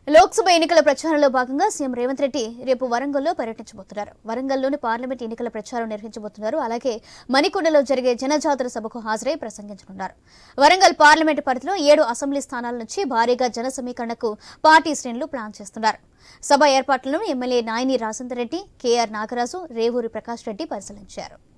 లోక్సభ ఎన్నికల ప్రచారంలో భాగంగా సీఎం రేవంత్ రెడ్డి రేపు వరంగల్లో పర్యటించబోతున్నారు. వరంగల్లోని పార్లమెంట్ ఎన్నికల ప్రచారం నిర్వహించబోతున్నారు. అలాగే మణికొండలో జరిగే జనజాతర సభకు హాజరై ప్రసంగించనున్నారు. వరంగల్ పార్లమెంట్ పరిధిలో 7 అసెంబ్లీ స్థానాల నుంచి భారీగా జన సమీకరణకు పార్టీ శ్రేణులు ప్లాన్ చేస్తున్నారు. సభ ఏర్పాట్లను ఎమ్మెల్యే నాయని రాజేందర్ రెడ్డి, కేఆర్ నాగరాజు, రేవూరి ప్రకాష్ రెడ్డి పరిశీలించారు.